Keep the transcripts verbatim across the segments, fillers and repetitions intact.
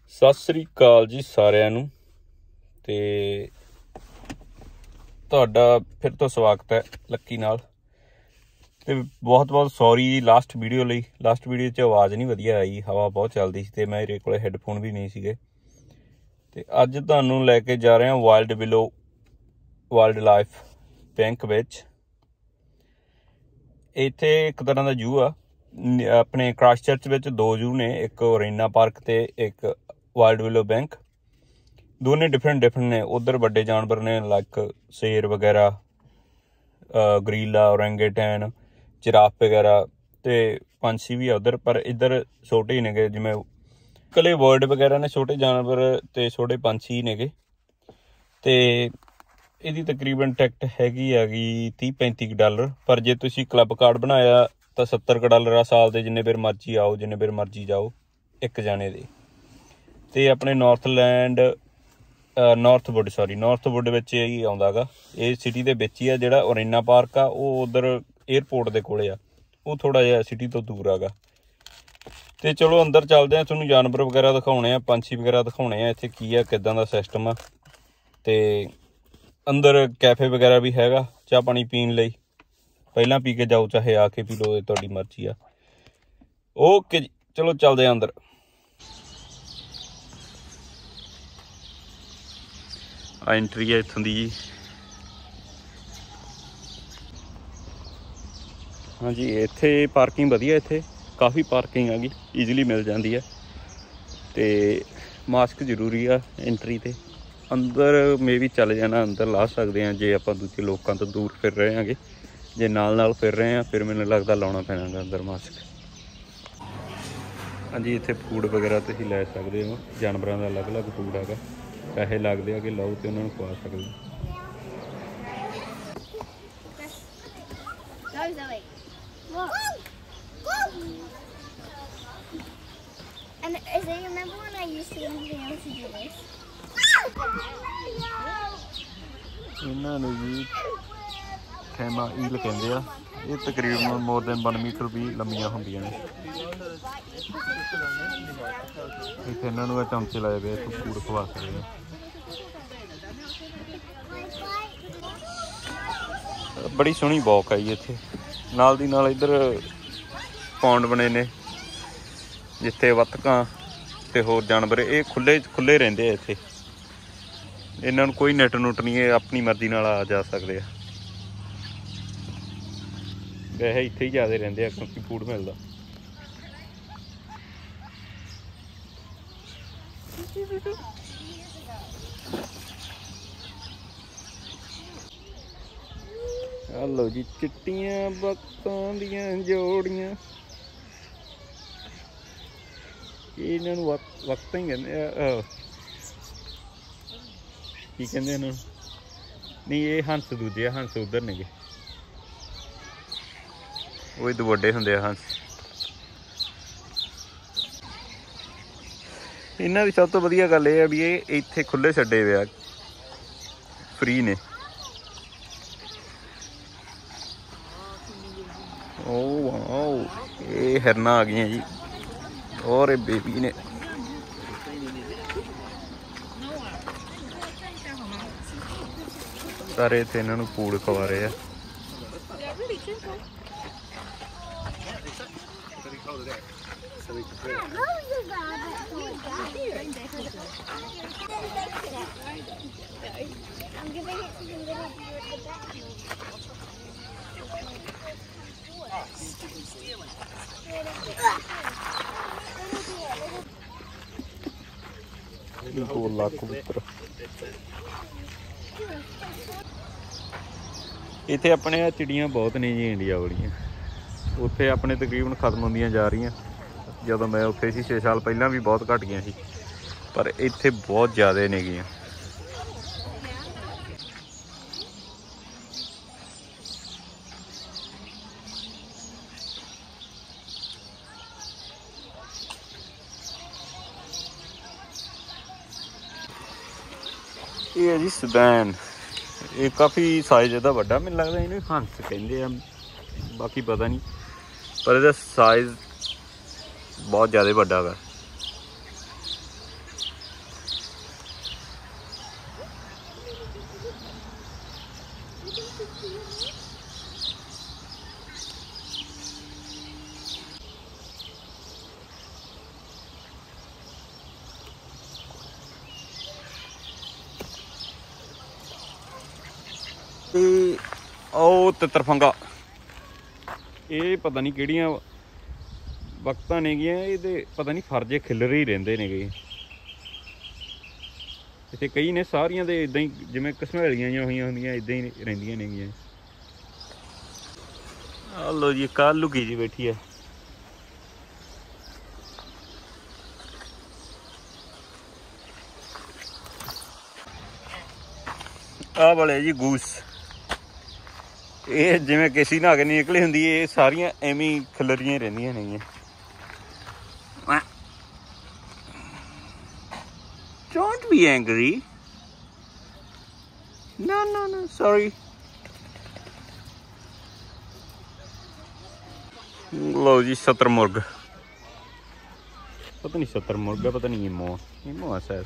सत श्री अकाल जी सारिਆਂ ਨੂੰ ਤੇ ਤੁਹਾਡਾ फिर तो स्वागत है ਲੱਕੀ ਨਾਲ। ਤੇ बहुत बहुत सॉरी लास्ट वीडियो ਲਈ। लास्ट वीडियो 'ਚ आवाज़ नहीं ਵਧੀਆ आई, हवा बहुत ਚੱਲਦੀ ਸੀ ਤੇ ਮੇਰੇ ਕੋਲ ਹੈੱਡਫੋਨ भी नहीं ਸੀਗੇ। ਤੇ ਅੱਜ ਤੁਹਾਨੂੰ ਲੈ ਕੇ ਜਾ ਰਹੇ ਹਾਂ Wild Willow Wildlife Bank ਵਿੱਚ। ਇੱਥੇ ਇੱਕ ਤਰ੍ਹਾਂ ਦਾ ਜੂ ਆ अपने क्राइस्टचर्च ਵਿੱਚ दो जू ने, एक ओरेना पार्क ਤੇ एक वाइल्ड विलो बैंक। दोने डिफरेंट डिफरेंट ने। उधर बड़े जानवर ने लाइक शेर वगैरह, गरीला, ओरंगेटन, जिराफ वगैरह ते पंछी भी है उधर। पर इधर छोटे ही नेगे, जिवें कले बर्ड वगैरह ने, छोटे जानवर ते छोटे पंछी ही नेगे। ते ਇਹਦੀ तकरीबन टिकट हैगी हैगी तीह पैंती डॉलर। पर जे तुसी क्लब कार्ड बनाया तो सत्तर क डॉलर आ साल दे, जिन्ने बेर मर्जी आओ, जिन्ने बेर मर्जी जाओ एक जाने दे। ते अपने नॉर्थलैंड नॉर्थवुड सॉरी नॉर्थवुड विच ही आउंदा गा। ये सिटी दे विच ही आ। जिहड़ा ओरेना पार्क आ वो उधर एयरपोर्ट दे कोले आ, वो थोड़ा जिहा सिटी तो दूर आगा। ते चलो अंदर चलदे आ, तुहानूं जानवर वगैरह दिखाउणे आ, पंछी वगैरह दिखाउणे आ, इत्थे की आ, किदां दा सिस्टम आ। ते अंदर कैफे वगैरह भी हैगा चाह पानी पीण लई। पहला पी के जाओ, चाहे आके पी लो, तुहाडी मर्जी आ। ओके जी, चलो चलदे आ अंदर। आ एंट्री है इत्थों दी जी। हाँ जी, इत्थे पार्किंग वधिया, इत्थे काफ़ी पार्किंग हैगी, ईजिली मिल जाती है। तो मास्क जरूरी आ एंट्री ते। अंदर मे भी चल जाना, अंदर ला सकते हैं जे आप दूजे लोगों तो दूर फिर रहे हैं। जे नाल नाल फिर रहे हैं फिर मैंने लगता लाना पैना अंदर मास्क। हाँ जी, इत्थे फूड वगैरह तुसीं लै सकते हो, जानवरों का अलग अलग फूड है। पैसे लगते हैं कि लाओ तो उन्होंने खवा सकते हो। इन्होंने जी खैमा ईल कहते हैं। ये तकरीबन मोर दैन वन मीटर भी लंबिया होंदियां ने। इत्थे इन्होंने चमचे लाए हुए, इत्थों फूड खवा सकते हैं। बड़ी सोहनी वॉक आई इत्थे। नाल दी नाल इधर पौंड बने ने जिथे बतकां ते होर जानवर ये खुले खुले रहिंदे आ। इत्थे इन्हां नूं कोई नेट नुट नहीं है, अपनी मर्जी नाल आ जा सकते हैं। वैसे इत्थे ही ज़्यादा रहिंदे आ क्योंकि फूड मिलदा। हेलो जी, चिट्टियां बक्तां दियां जोड़ियां। इन्हां नूं वक्तां ही कहंदे आ। की कहंदे इन्हां नूं? नहीं, ये हंस दूजे हंस उधर ने, वो इधर बड़े होंदे हंस। इन्हां दी सब तो वधिया गल ये है भी ये इत्थे खुले छड्डे हुए आ, फ्री ने। ओ वाओ, ये हिरना आ गई जी और ये बेबी ने। सारे इत्थे इन्हां नूं फूड खवा रहे हैं। दो लाख कबूतर इत्थे अपने चिड़ियाँ बहुत ने जी, इंडिया वालियाँ। उत्थे अपने तकरीबन खत्म होंदियां जा रही। जदों मैं उत्थे सी छे साल पहला भी बहुत घट गई सी, पर इत्थे बहुत ज़्यादा ने गियां। ये है जी सुबैन। ये काफ़ी साइज इहदा वड्डा, मैनूं लगदा इहनूं हंस कहंदे आ, बाकी पता नहीं। पर इहदा साइज बहुत ज़्यादा वड्डा है। ਤੇ ਉਹ ਤਿੱਤਰ ਫੰਗਾ ਇਹ ਪਤਾ ਨਹੀਂ ਕਿਹੜੀਆਂ ਵਕਤਾਂ ਨੇਗੀਆਂ, ਇਹਦੇ ਪਤਾ ਨਹੀਂ ਫਰਜੇ ਖਿਲਰੇ ਹੀ ਰਹਿੰਦੇ ਨੇਗੇ ਇੱਥੇ। ਕਈ ਨੇ ਸਾਰੀਆਂ ਦੇ ਇਦਾਂ ਹੀ ਜਿਵੇਂ ਘਸਮੈਲੀਆਂ ਜਿਹੀਆਂ ਹੋਈਆਂ ਹੁੰਦੀਆਂ ਇਦਾਂ ਹੀ ਰਹਿੰਦੀਆਂ ਨੇਗੀਆਂ। ਆ ਲੋ ਜੀ ਕਾਲ ਲੁਕੀ ਜੀ ਬੈਠੀ ਆ। ਆਹ ਵਾਲੇ ਜੀ ਗੂਸ, ਇਹ ਜਿਵੇਂ ਕਿਸੇ ਨਹਾ ਕੇ ਨਿਕਲੀ ਹੁੰਦੀ ਇਹ ਸਾਰੀਆਂ ਐਵੇਂ ਹੀ ਖਿਲਰੀਆਂ ਰਹਿੰਦੀਆਂ ਨੇਗੀਆਂ। Don't be angry. No, no, no, sorry. ਲਓ ਜੀ ਸ਼ਤਰਮੁਰਗ, ਪਤਾ ਨਹੀਂ ਸ਼ਤਰਮੁਰਗ ਆ, ਪਤਾ ਨਹੀਂ ਈਮੋ ਈਮੋ ਆ ਸ਼ਾਇਦ।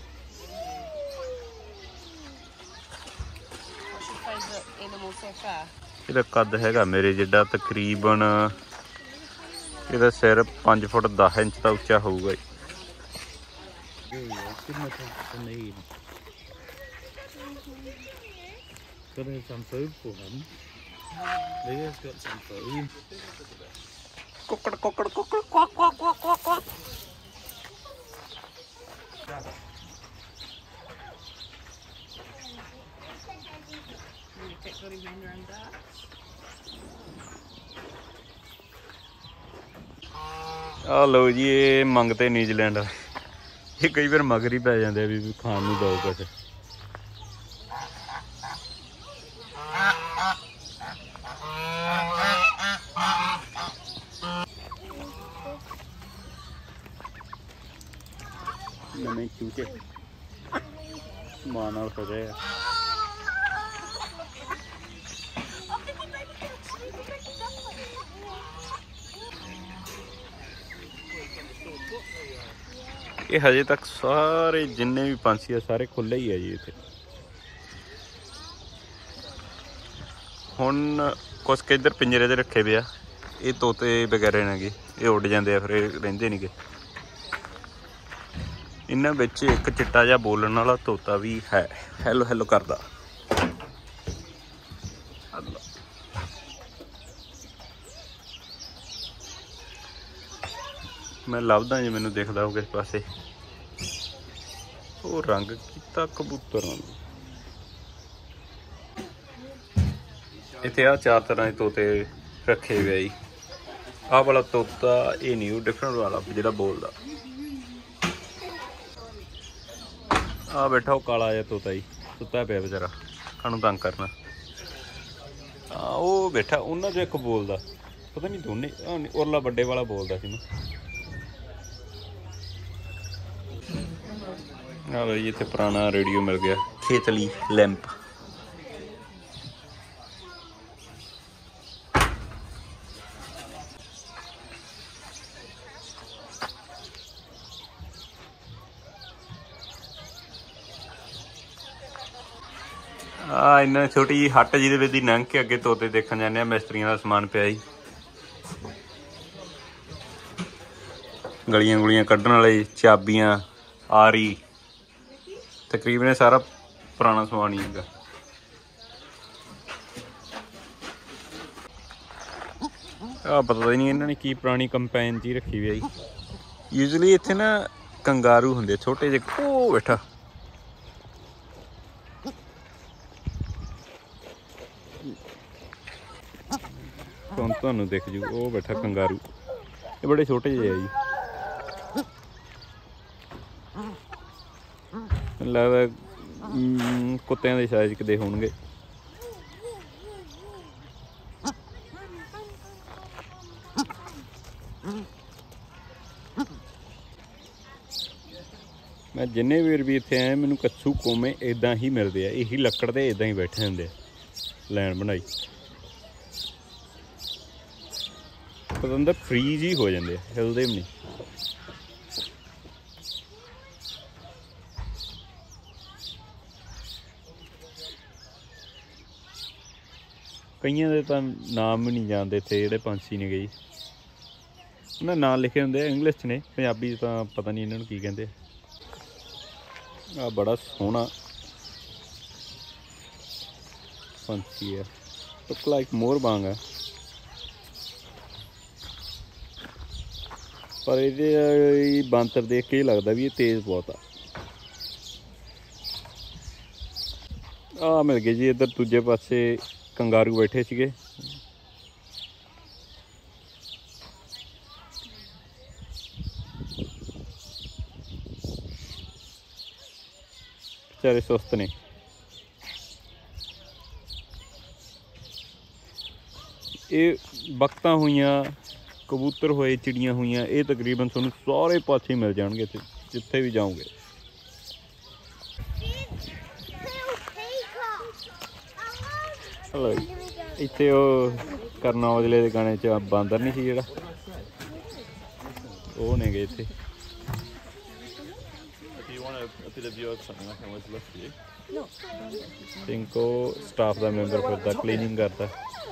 ਇਹਦਾ ਕੱਦ ਹੈਗਾ ਮੇਰੇ ਜਿੱਡਾ, ਤਕਰੀਬਨ ਇਹਦਾ ਸਿਰ ਪੰਜ ਫੁੱਟ ਦਸ ਇੰਚ ਦਾ ਉੱਚਾ ਹੋਊਗਾ। ਕੁੱਕੜ ਕੁੱਕੜ ਕੁੱਕੜ ਕੁਆਕ ਕੁਆਕ ਕੁਆਕ ਕੁਆਕ ਕੁਆਕ। ਆ ਲਓ ਜੀ ਇਹ ਮੰਗਤੇ ਨਿਊਜ਼ੀਲੈਂਡ, ਇਹ ਕਈ ਵਾਰ ਮਗਰ ਹੀ ਪੈ ਜਾਂਦੇ ਆ ਵੀ ਖਾਣ ਨੂੰ ਦਿਓ ਕੁਛ। ਨਵੇਂ ਚੂਚੇ ਮਾਂ ਨਾਲ ਸਜੇ ਆ। ਇਹ ਹਜੇ ਤੱਕ ਸਾਰੇ ਜਿੰਨੇ ਵੀ ਪੰਛੀ ਆ ਸਾਰੇ ਖੁੱਲੇ ਹੀ ਆ ਜੀ ਇੱਥੇ। ਹੁਣ ਕੁਛ ਕੁ ਇੱਧਰ ਪਿੰਜਰੇ 'ਚ ਰੱਖੇ ਵੇ ਆ, ਇਹ ਤੋਤੇ ਵਗੈਰੇ ਨੇਗੇ, ਇਹ ਉੱਡ ਜਾਂਦੇ ਆ ਫਿਰ ਇਹ ਰਹਿੰਦੇ ਨੀਗੇ। ਇਹਨਾਂ ਵਿੱਚ ਇੱਕ ਚਿੱਟਾ ਜਿਹਾ ਬੋਲਣ ਵਾਲਾ ਤੋਤਾ ਵੀ ਹੈ, ਹੈਲੋ ਹੈਲੋ ਕਰਦਾ। ਮੈਂ ਲੱਭਦਾ ਜੀ, ਮੈਨੂੰ ਦਿਖਦਾ ਹੋਊ ਕਿਸ ਪਾਸੇ। ਉਹ ਰੰਗ ਕੀਤਾ ਕਬੂਤਰਾਂ ਨੂੰ। ਇੱਥੇ ਆ ਚਾਰ ਤਰ੍ਹਾਂ ਦੇ ਤੋਤੇ ਰੱਖੇ ਹੋਏ ਜੀ। ਆਹ ਵਾਲਾ ਤੋਤਾ ਇਹ ਨਹੀਂ, ਉਹ ਡਿਫਰੈਂਟ ਵਾਲਾ ਜਿਹੜਾ ਬੋਲਦਾ। ਆ ਬੈਠਾ ਉਹ ਕਾਲਾ ਜਿਹਾ ਤੋਤਾ ਜੀ, ਸੁੱਤਾ ਪਿਆ ਵਿਚਾਰਾ, ਸਾਨੂੰ ਤੰਗ ਕਰਨਾ। ਆ ਉਹ ਬੈਠਾ, ਉਹਨਾਂ 'ਚੋਂ ਇੱਕ ਬੋਲਦਾ, ਪਤਾ ਨਹੀਂ ਦੋਨੇ, ਉਰਲਾ ਵੱਡੇ ਵਾਲਾ ਬੋਲਦਾ ਸੀ ਨਾ। ਆ ਲਓ ਜੀ ਇੱਥੇ ਪੁਰਾਣਾ ਰੇਡੀਓ ਮਿਲ ਗਿਆ, ਖੇਤਲੀ ਲੈਂਪ। ਆ ਇੰਨਾ ਛੋਟੀ ਜਿਹੀ ਹੱਟ ਜਿਹਦੇ ਵਿੱਚ ਦੀ ਲੰਘ ਕੇ ਅੱਗੇ ਤੋਤੇ ਦੇਖਣ ਜਾਂਦੇ ਆ। ਮਿਸਤਰੀਆਂ ਦਾ ਸਮਾਨ ਪਿਆ ਜੀ, ਗਲੀਆਂ ਗੁਲੀਆਂ ਕੱਢਣ ਵਾਲੇ, ਚਾਬੀਆਂ, ਆਰੀ, ਤਕਰੀਬਨ ਸਾਰਾ ਪੁਰਾਣਾ ਸਮਾਨ ਹੀ ਹੈਗਾ। ਆ ਪਤਾ ਹੀ ਨਹੀਂ ਇਹਨਾਂ ਨੇ ਕੀ ਪੁਰਾਣੀ ਕੰਪੈਨ 'ਚ ਹੀ ਰੱਖੀ ਹੋਈ ਆ ਜੀ। ਯੂਜਲੀ ਇੱਥੇ ਨਾ ਕੰਗਾਰੂ ਹੁੰਦੇ ਛੋਟੇ ਜਿਹੇ। ਉਹ ਬੈਠਾ ਹੁਣ ਤੁਹਾਨੂੰ ਦਿਖ ਜੂ, ਉਹ ਬੈਠਾ ਕੰਗਾਰੂ। ਇਹ ਬੜੇ ਛੋਟੇ ਜਿਹੇ ਆ ਜੀ, ਮੈਨੂੰ ਲੱਗਦਾ ਕੁੱਤਿਆਂ ਦੇ ਸਾਈਜ਼ ਕਿਤੇ ਹੋਣਗੇ। ਮੈਂ ਜਿੰਨੇ ਵੀਰ ਵੀ ਇੱਥੇ ਆਏ, ਮੈਨੂੰ ਕੱਛੂ ਕੋਮੇ ਇੱਦਾਂ ਹੀ ਮਿਲਦੇ ਆ। ਇਹੀ ਲੱਕੜ ਤੇ ਇੱਦਾਂ ਹੀ ਬੈਠੇ ਹੁੰਦੇ ਆ, ਲਾਈਨ ਬਣਾਈ। ਪਤੰਦਰ ਫਰੀਜ਼ ਹੀ ਹੋ ਜਾਂਦੇ ਆ, ਹਿਲਦੇ ਵੀ ਨਹੀਂ। ਕਈਆਂ ਦੇ ਤਾਂ ਨਾਮ ਵੀ ਨਹੀਂ ਜਾਣਦੇ ਇੱਥੇ ਜਿਹੜੇ ਪੰਛੀ ਨੇ ਗਈ। ਉਹਨਾਂ ਨਾਂ ਲਿਖੇ ਹੁੰਦੇ ਆ, ਇੰਗਲਿਸ਼ 'ਚ ਨੇ, ਪੰਜਾਬੀ 'ਚ ਤਾਂ ਪਤਾ ਨਹੀਂ ਇਹਨਾਂ ਨੂੰ ਕੀ ਕਹਿੰਦੇ। ਆ ਬੜਾ ਸੋਹਣਾ पंछी है, लुक लाइक मोर बांग है, पर ये बांतर देख के ही लगता भी ये तेज़ बहुत आ। आ मिल गए जी इधर दूजे पासे कंगारू बैठे सीगे। बेचारे सुस्त ने। ये बख्तां हुईयां, कबूतर होए, चिड़ियां हुईयां, ये तकरीबन तुहानूं सारे पासे मिल जाएंगे जिथे भी जाओगे। इत्थे करना औजले दे गाने च बांदर नहीं सी जेड़ा, वो ने गए इत्थे। इनको स्टाफ का मैंबर करता, क्लीनिंग करता।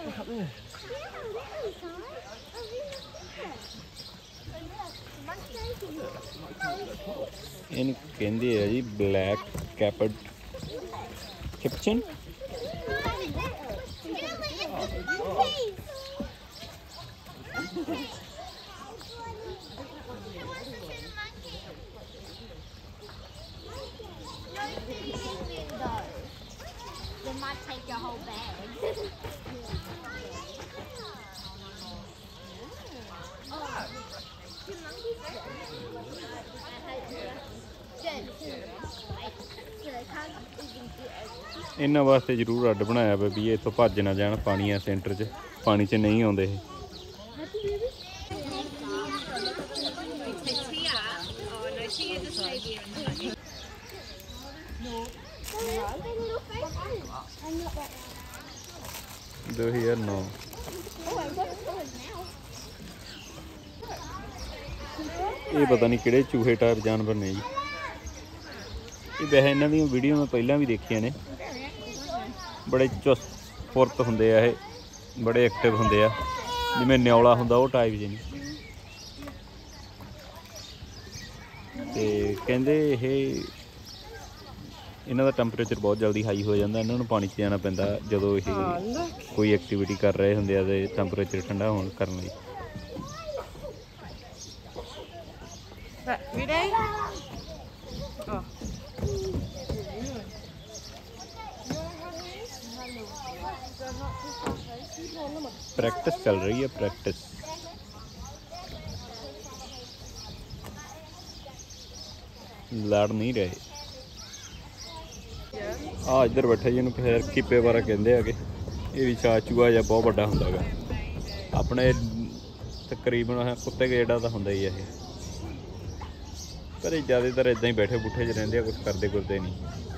इन कहंदे है जी ब्लैक कैपड कैप्चन। They might take your whole bag. इन्हां वास्ते जरूर अड्ड बनाया पिया भी इत्थों भज ना जान, पानी है सेंटर च, पानी च नहीं आउंदे ये। दो हजार नौ ये पता नहीं किहड़े चूहे टाइप जानवर ने जी। ये वैसे इन्हां दी वीडियो मैं पहला भी देखिया ने, बड़े चुस्त फुरत हुंदे आ, ये बड़े एक्टिव हुंदे आ, जिवें न्यौला हुंदा वो टाइप जी नहीं। ते कहंदे ये इन्हां दा टैंपरेचर बहुत जल्दी हाई हो जाता, इन्हां नूं पानी च जाना पैंदा जदों ये कोई एक्टिविटी कर रहे हुंदे आ ते टैंपरेचर ठंडा होण करन लई। प्रैक्टिस चल रही है, प्रैक्टिस। लड़ नहीं रहे। आ इधर बैठा जी, फिर किपे बारा कहते हैं कि ये भी चा चूहा जहा बहुत बड़ा होंगे गा। अपने तकरीबन कुत्ते गेड़ा तो होंगे ही है, पर ज़्यादातर इदा ही बैठे बूठे च रहते, कुछ करते कुरते नहीं।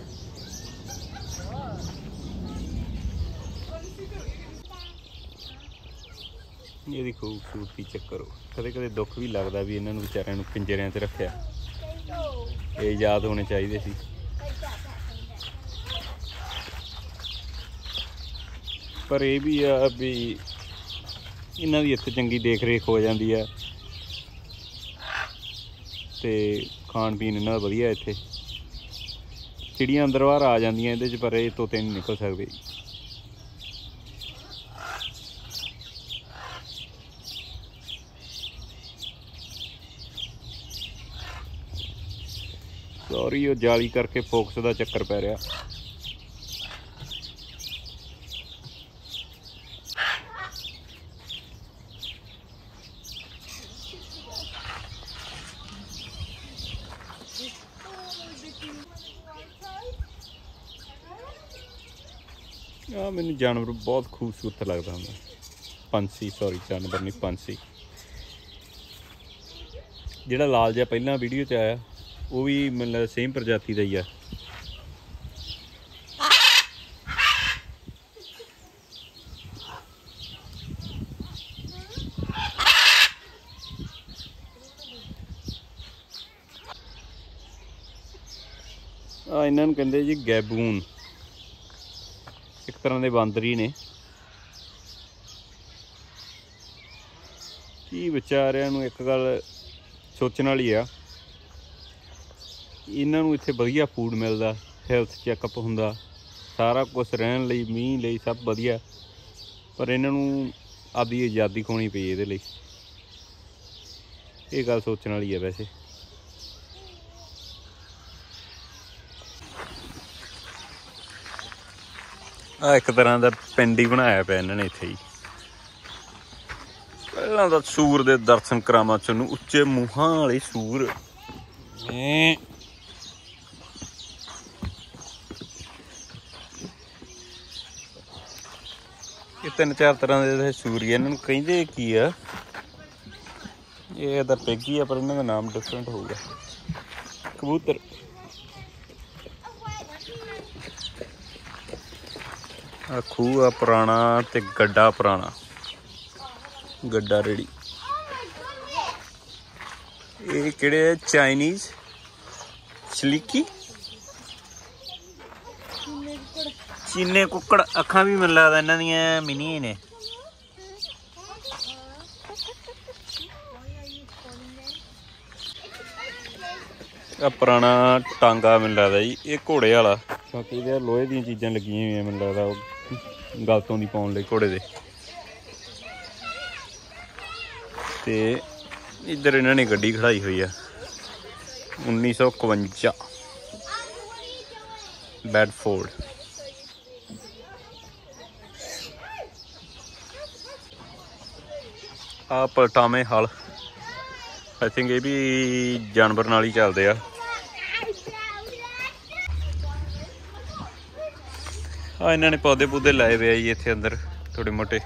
ये खूबसूरती चेक करो। कदे कदे दुख भी लगता भी इन्होंने बेचारियों पिंजरियां च रखा, ये आज़ाद होने चाहिए सी। पर यह भी आ भी इन्हां दी इत्थे चंगी देख रेख हो जाती है, तो खाण पीन इन्हां दा वधिया इत्थे। चिड़ियां अंदर बाहर आ जांदियां इहदे च, पर ये तोते नहीं निकल सकते। सॉरी वो जाली करके फोकस का चक्कर पै रहा। आ मैनू जानवर बहुत खूबसूरत लगता हूँ। पंछी, सॉरी जानवर नहीं, पंछी। जिहड़ा लाल जिहा पहला वीडियो च आया वो भी मतलब सेम प्रजाति का ही है। आ इन्हां नूं कहंदे जी गैबून, एक तरह के बांदर ही ने। कि बेचारिਆਂ ਨੂੰ एक गल सोचने वाली आ, इन्हां नूं इत्थे वधिया फूड मिलदा, हैल्थ चैकअप हुंदा, सारा कुछ रहन लई मींह लई सब वधिया, पर इन्हां नूं आपदी आज़ादी खोनी पई इहदे लई। ये गल सोचण वाली है वैसे। आ एक तरह का पिंड ही बनाया पिया इन्होंने इत्थे ही। पहलां तां सूर दे दर्शन करावां तुहानूं, उच्चे मूहां वाले सूर। ये तीन चार तरह के सूर ही, इन्होंने कहिंदे की आ, ये तो पिग ही है पर इन्हों का नाम डिफरेंट होगा। कबूतर आ खूह आ पुराना ते गड्ढा पुराना, गड्ढा रेड़ी। ये किहड़े चाइनीज छलीकी चीने कुक्कड़, अखां भी मैनूं लगदा इन्हां दियां मिनी ने। पुराना टांगा मैनूं लगदा जी, ये घोड़े वाला, बाकी इहदे लोहे दी चीज़ां लगियां होईयां मैनूं लगदा गलतों दी पाउण लई घोड़े दे। ते इधर इन्हां ने गड्डी खड़ाई हुई है उन्नीस सौ इकवंजा बैडफोर्ड। आ पलटावे हल, आई थिंक ये भी जानवर नाल ही चलते आ। आ इन्होंने पौधे पौधे लाए हुए जी इत्थे अंदर थोड़े मोटे,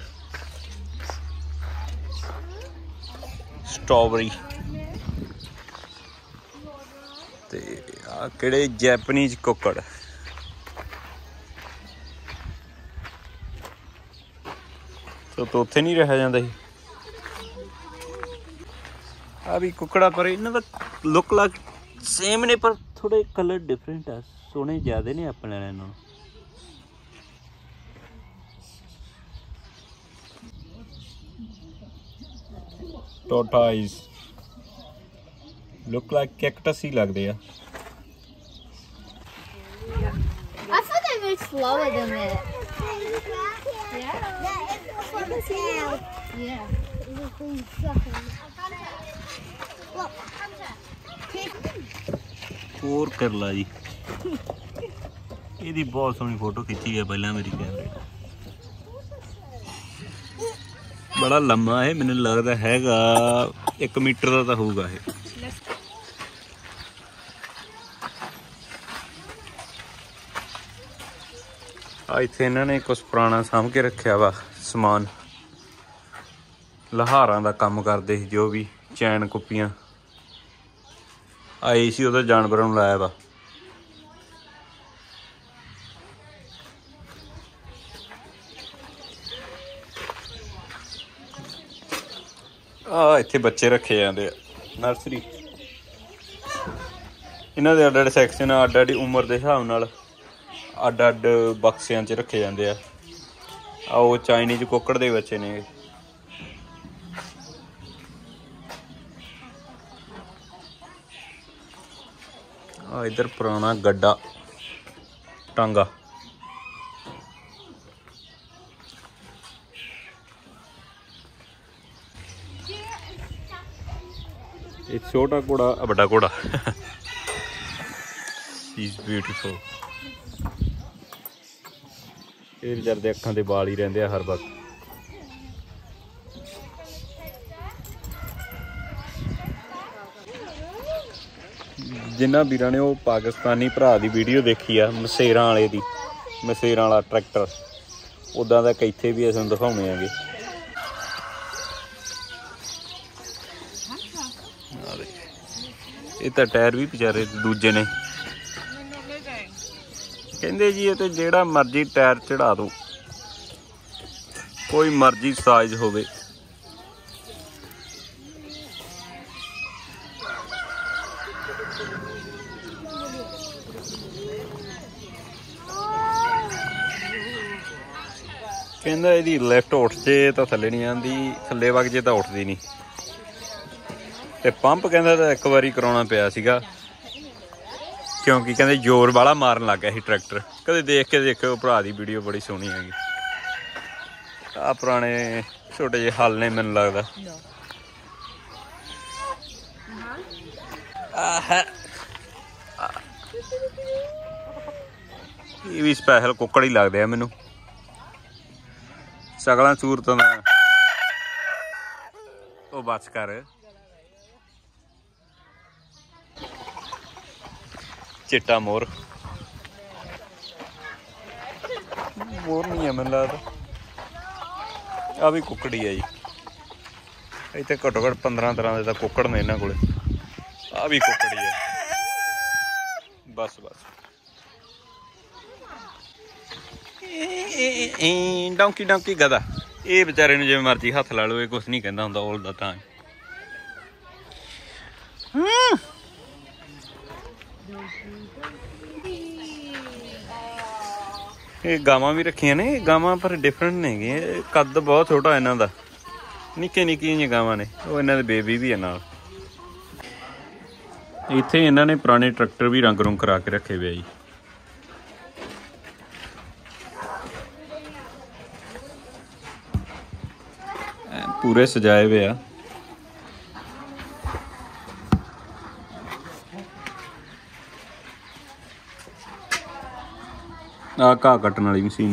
स्ट्रॉबेरी ते आ किहड़े जैपनीज कुक्कड़। तो तो उत्थे नहीं रहा जाता ही। आ भी कुकड़ा, पर इन्हां दा लुक लाइक सेम ने पर थोड़े कलर डिफरेंट है, सोहने ज्यादा ने अपने नालों। टोटाइज लुक लाइक कैक्टस ही लगदे आ। I thought they moved slower than that. Yeah. Yeah. और कर ला जी, ਇਹਦੀ बहुत सोहनी फोटो खिंची है पहला मेरी कैमरे। बड़ा लम्मा है, मैंने लगता हैगा एक मीटर का तो होगा है। आ इत्थे इन्होंने कुछ पुराना सामभ के रखा वा समान, लहारां दा काम करते जो भी चैन कुप्पियां आई सी उधर जानवरों नूं लाया वा। आ इत्थे बच्चे रखे जाते नर्सरी, इन्हां दे अड्ड अड्ड सैक्शन अड्ड अड्ड उम्र के हिसाब नाल अड्ड अड्ड बक्सियां च रखे जाते हैं। आ वो चाइनीज कुक्कड़ दे बच्चे ने। आ इधर पुराना गड्ढा टांगा, एक छोटा घोड़ा बड़ा घोड़ा। Is beautiful. ये बेचारे दे अखां दे बाल ही रहंदे आ हर वक्त। जिन्हां वीरां ने वो पाकिस्तानी भरा दी वीडियो देखी आ मसेरां वाले दी, मसेरां वाला ट्रैक्टर, उदां दा इत्थे भी असीं दिखाउने आगे। ये तो टायर भी बेचारे दूजे ने, कहंदे जी ये तो जेड़ा मर्जी टायर चढ़ा दो, कोई मर्जी साइज होवे। कहंदा इहदी लिफ्ट उठ जे तो थल्ले नहीं आंदी, थल्ले वग जे तो उठदी नहीं। ते पंप कहंदा तो एक बारी कराउणा पिया सीगा, क्योंकि कहते जोर वाला मारन लग गया ਸੀ ट्रैक्टर। कदे देख के देखो भरा दी वीडियो बड़ी सोहनी हैगी। आ पुराने छोटे जे हल ने मैनूं लगदा। ये भी स्पैशल कुक्कड़ ही लगदे आ मैनूं। शकलां सूरतां दा ओ बस कर। चिट्टा मोर मोर नहीं है मैनूं लगदा। आ भी कुक्कड़ी है जी। इत्थे घट्टो घट्ट पंद्रह तरह के कुक्कड़ ने इन्हां कोले। आ भी कुक्कड़ी है। बस बस डोंकी डोंकी गधा। ये बेचारे जिवें मर्जी हथ ला लो, ये कुछ नहीं कहता हुंदा ऑल द टाइम। ये गावां भी रखियां ने। गावां पर डिफरेंट ने, कद बहुत छोटा इन्हां दा। निक्के निक्कियां गावां ने, वो इन्हां दे बेबी भी है नाल। इत्थे इन्हां ने पुराने ट्रैक्टर भी रंग रुंग करा के रखे हुए जी। पूरे सजाए हुए आ। आ घाह कट्टन वाली मशीन।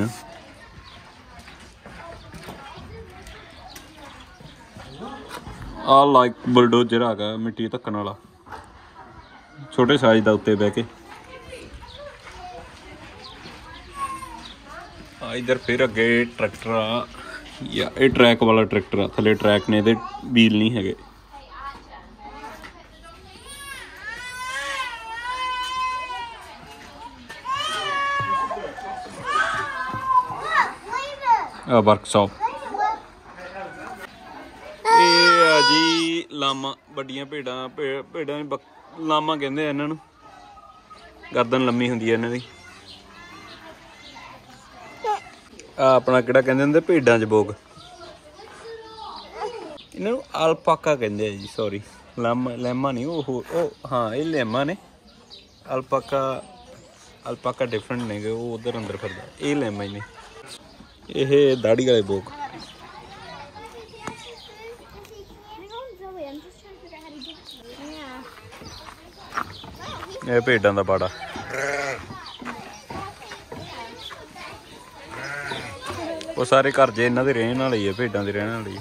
आ लाइक बुलडोजर आ गया मिट्टी धक्कन वाला, छोटे साइज का उत्ते बह के। आ इधर फिर अगे ट्रैक्टर आ, या ये ट्रैक वाला ट्रैक्टर आ। थले ट्रैक ने, इहदे व्हील नहीं है। वर्कशॉप ये जी लामा बड़िया भेड़ा भेड़ा लामा कहते हैं इन्हों। गर्दन लम्मी होंगी है इन्हों की। आ अपना किहड़ा कहते होंदे भेडां च बोग, इन्हों अल्पाका कहते हैं जी। सॉरी लामा लैमा नहीं वो ओ हाँ ये लैमा ने। अल्पाका अल्पाका डिफरेंट ने, वो उधर अंदर फिरदा। ये लैमा ही ने। ये दाड़ी वाले बोग। ये भेडां दा बाड़ा। वो सारे घर जे इन्हां दे रहण वाले ही है, भेडां दे रहण वाले ही।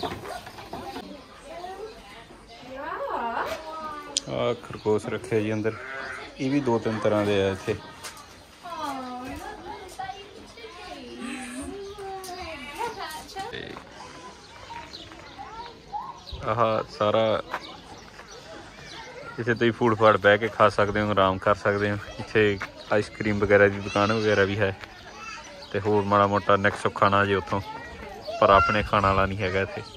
आ खरगोश रखे जी अंदर। ये भी दो तीन तरह के है इत्थे। आह सारा इत्थे तुसीं फूड फाड़ बह के खा सकते हो, आराम कर सकते हो। इत्थे आइसक्रीम वगैरह की दुकान वगैरह भी है, तो होर माड़ा मोटा नैक्सट खाना जी उत्थों, पर अपने खाने वाला नहीं है इत्थे।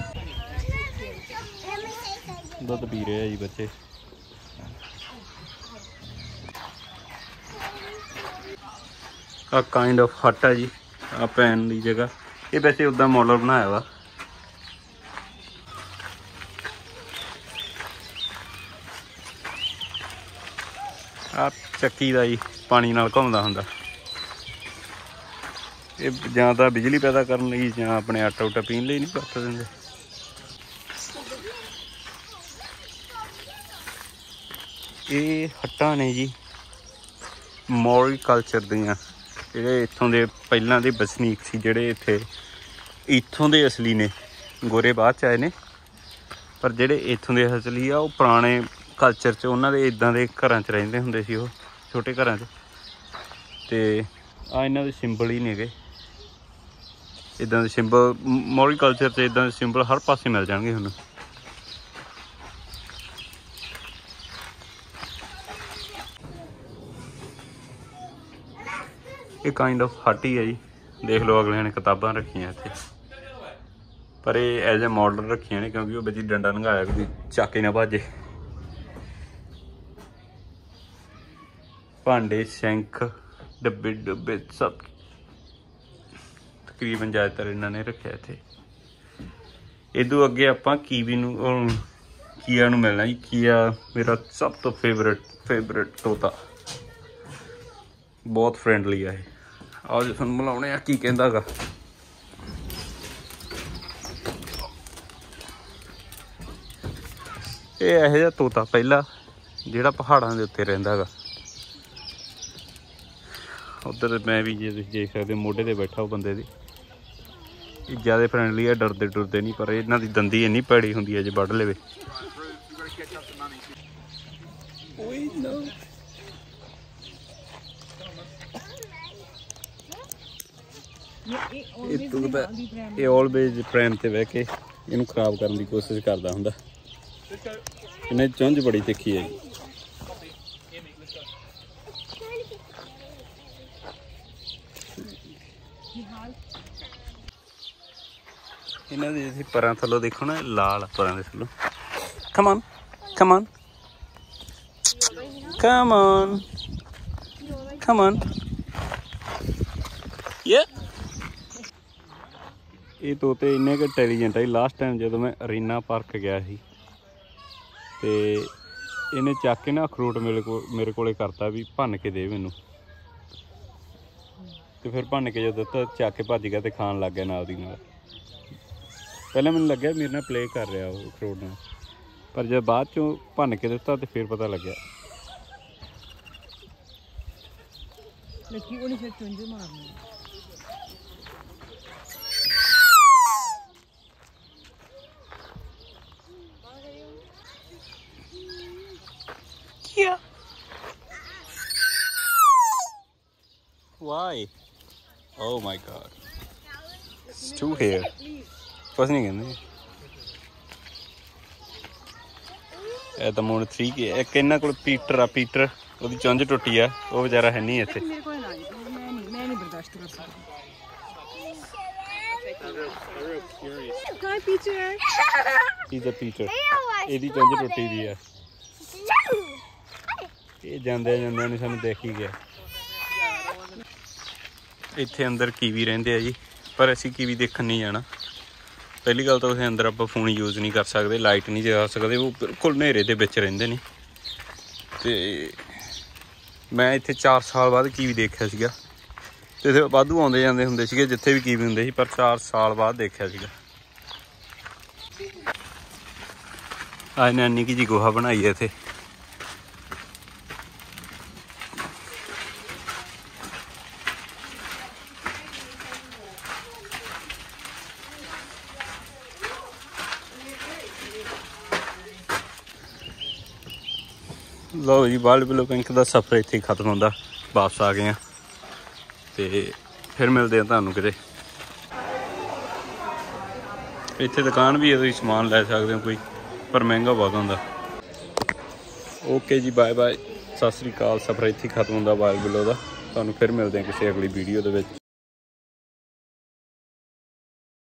दुध पी रहे हैं जी बच्चे। आ काइंड ऑफ हट है जी, आ पैन की जगह। ये वैसे उदा मॉडल बनाया वा। आ ਚੱਕੀ ਦਾ जी पानी नाल घुमदा हुंदा। ये जां तां बिजली पैदा करन लई जां अपने आटा उटा पीण लई नहीं वरत दिंदे। ये हट्टां ने जी मॉरी कल्चर दियां। ਜਿਹੜੇ ਇੱਥੋਂ ਦੇ ਪਹਿਲਾਂ ਦੇ ਵਸਨੀਕ ਸੀ, ਜਿਹੜੇ ਇੱਥੇ ਇੱਥੋਂ ਦੇ ਅਸਲੀ ਨੇ। ਗੋਰੇ ਬਾਅਦ 'ਚ ਆਏ ਨੇ, ਪਰ ਜਿਹੜੇ ਇੱਥੋਂ ਦੇ ਅਸਲੀ ਆ ਉਹ ਪੁਰਾਣੇ ਕਲਚਰ 'ਚ ਉਹਨਾਂ ਦੇ ਇੱਦਾਂ ਦੇ ਘਰਾਂ 'ਚ ਰਹਿੰਦੇ ਹੁੰਦੇ ਸੀ, ਉਹ ਛੋਟੇ ਘਰਾਂ 'ਚ। ਅਤੇ ਆ ਇਹਨਾਂ ਦੇ ਸਿੰਬਲ ਹੀ ਨੇਗੇ ਇੱਦਾਂ ਦੇ ਸਿੰਬਲ। ਮੌਰੀ ਕਲਚਰ 'ਚ ਇੱਦਾਂ ਦੇ ਸਿੰਬਲ ਹਰ ਪਾਸੇ ਮਿਲ ਜਾਣਗੇ ਤੁਹਾਨੂੰ। ਇਹ ਕਾइंड ऑफ हट ही है जी। देख लो अगले ने किताबां रखियां इत्थे, पर ये एज ए मॉडल रखियां ने क्योंकि वो बच्ची डंडा लंघाया भी चाके ना भाजे। भांडे सिंक डब्बे डुब्बे सब तकरीबन ज़्यादातर इन्होंने रखे इत्थे। इदू अगे आपां कीवी नूं किया नूं मिलना जी। किया मेरा सब तो फेवरेट फेवरेट तोता। बहुत फ्रेंडली है। आओ जी तुहानूं बुलाउणे आ की कहंदा गा। ये इहो जिहा तोता पहला जिहड़ा पहाड़ां दे उत्ते रहिंदा गा। उधर मैं भी जे तुसीं देख सकदे मोढे ते बैठा वो बंदे दी। ज़्यादा फ्रेंडली है, डरते डुरते नहीं, पर इन्हां दी दंदी इन्नी भैड़ी हुंदी है जे वढ लवे। ये ऑलवेज प्रैम ते बह के इनू खराब करने की कोशिश करता हुंदा। इन्हें चुंझ बड़ी तिखी है। इन्हां दी परां थल्लों देखो ना, लाल परां दे थल्लों। Come on come on come on come on ये ये तोते इन्ने क इंटैलीजेंट है। लास्ट टाइम जो मैं अरीना पार्क गया सी ते इन्हें चक के ना अखरोट मेरे को मेरे को करता भी भन के दे मैनू, तो फिर भन के जो दिता चक के भज गया तो खान लग गया नाल दी नाल। पहले मैनू लग्या मेरे नाल प्ले कर रहा वो अखरोट नाल, पर जब बाद चों भन के दिता तो फिर पता लग्या। Yeah. Why? Oh my god. It's two here. कुछ नहीं कहते। ਇਹ ਤਾਂ ਮੋਨ थ्री के एक ਇਹਨਾਂ ਕੋਲ ਪੀਟਰ ਆ, ਪੀਟਰ ਉਹਦੀ ਚੁੰਝ ਟੁੱਟੀ ਆ, ਉਹ ਵਿਚਾਰਾ ਹੈ ਨਹੀਂ ਇੱਥੇ। ਮੇਰੇ ਕੋਲ ਨਾ ਜੀ, ਮੈਂ ਨਹੀਂ ਮੈਂ ਨਹੀਂ ਬਰਦਾਸ਼ਤ ਕਰ ਸਕਦੀ। Hi Peter. He's a Peter. ਇਹਦੀ ਚੁੰਝ ਟੁੱਟੀ ਦੀ ਆ। ਇਹ ਜਾਂਦੇ ਜਾਂਦੇ ਨੇ ਸਾਨੂੰ ਦੇਖ ਹੀ ਗਿਆ। ਇੱਥੇ ਅੰਦਰ ਕੀਵੀ ਰਹਿੰਦੇ ਆ ਜੀ, ਪਰ ਅਸੀਂ ਕੀਵੀ ਦੇਖਣ ਨਹੀਂ ਜਾਣਾ। ਪਹਿਲੀ ਗੱਲ ਤਾਂ ਉੱਥੇ ਅੰਦਰ ਆਪਾਂ ਫੋਨ ਯੂਜ਼ ਨਹੀਂ ਕਰ ਸਕਦੇ, ਲਾਈਟ ਨਹੀਂ ਜਗਾ ਸਕਦੇ, ਉਹ ਬਿਲਕੁਲ ਹਨੇਰੇ ਦੇ ਵਿੱਚ ਰਹਿੰਦੇ ਨੇ। ਤੇ ਮੈਂ ਇੱਥੇ ਚਾਰ ਸਾਲ ਬਾਅਦ ਕੀਵੀ ਦੇਖਿਆ ਸੀਗਾ, ਤੇ ਇੱਥੇ ਵਾਧੂ ਆਉਂਦੇ ਜਾਂਦੇ ਹੁੰਦੇ ਸੀਗੇ ਜਿੱਥੇ ਵੀ ਕੀਵੀ ਹੁੰਦੇ ਸੀ, ਪਰ ਚਾਰ ਸਾਲ ਬਾਅਦ ਦੇਖਿਆ ਸੀਗਾ। ਆ ਇਹਨੇ ਨਿੱਕੀ ਜਿਹੀ ਗੁਹਾ ਬਣਾਈ ਹੈ ਇੱਥੇ। लो जी वर्ल्ड विलो बैंक का सफ़र इत्थे खत्म होंदा, वापस आ गए हैं तो फिर मिलते हैं तुहानूं किते। इत्थे दुकान भी है, तुसीं समान लै सकदे हो कोई, पर महंगा बहुत होंदा। ओके जी बाय बाय, सत श्री अकाल। सफ़र इत्थे खत्म होंदा वर्ल्ड विलो दा। तुहानूं फिर मिलते हैं किसी अगली वीडियो दे विच।